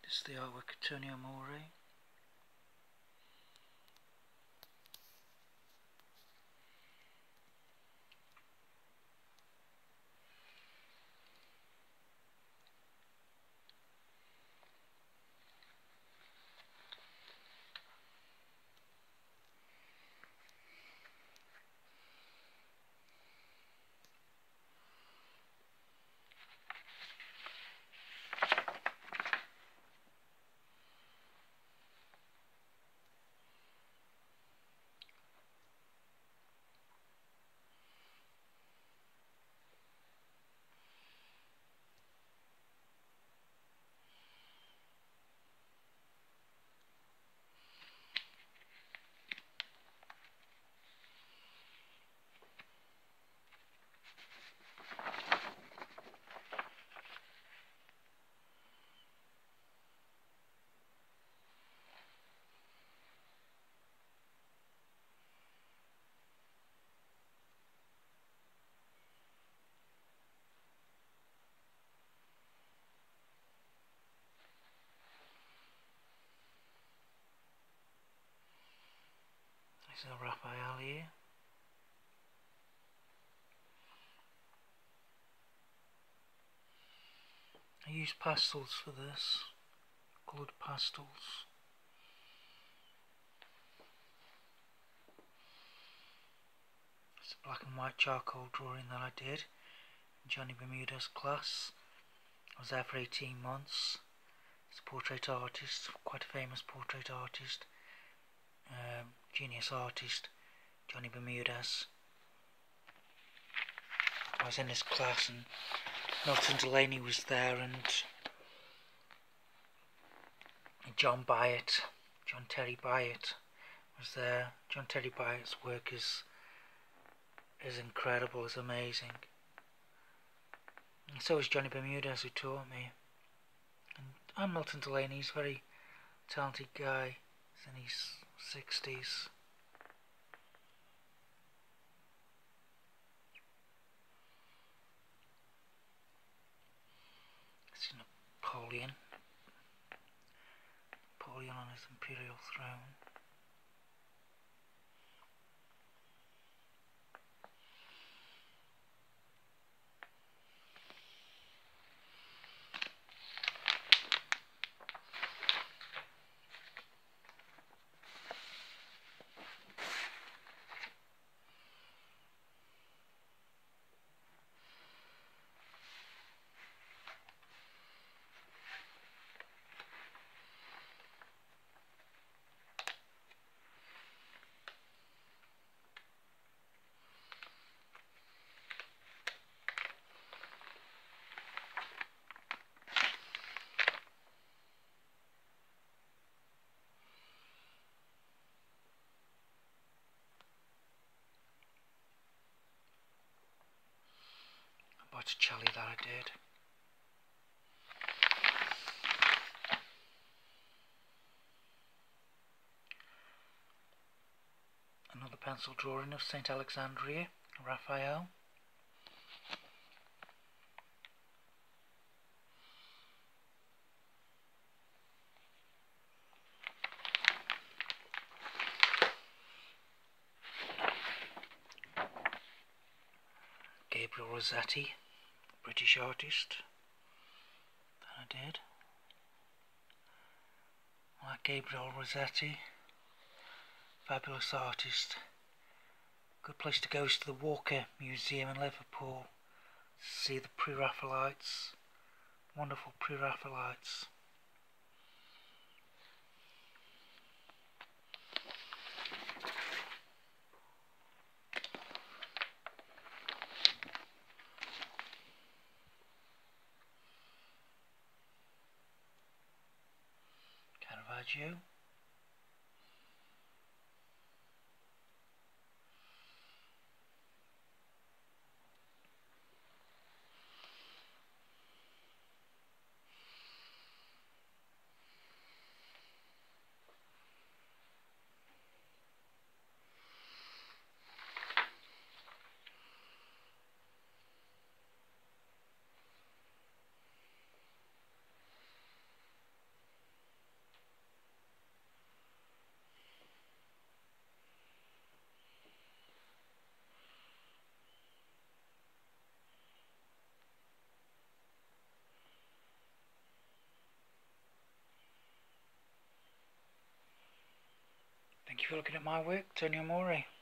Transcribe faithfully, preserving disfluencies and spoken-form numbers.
This is the artwork of Tony Amore. This is a Raphael here. I use pastels for this, coloured pastels. It's a black and white charcoal drawing that I did in Johnny Bermuda's class. I was there for eighteen months. He's a portrait artist, quite a famous portrait artist, um, genius artist, Johnny Bermuda's. I was in his class and Milton Delaney was there, and John Byatt, John Terry Byatt was there. John Terry Byatt's work is is incredible, is amazing. And so is Johnny Bermuda's, who taught me. And, and Milton Delaney, he's a very talented guy. He's in his sixties. This is Napoleon. Napoleon on his imperial throne. Botticelli that I did. Another pencil drawing of Saint Alexandria, Raphael. Gabriel Rossetti, British artist, that I did. I like Gabriel Rossetti, fabulous artist. Good place to go is to the Walker Museum in Liverpool to see the Pre-Raphaelites, wonderful Pre-Raphaelites. Caravaggio. you for looking at my work, Tony Amore.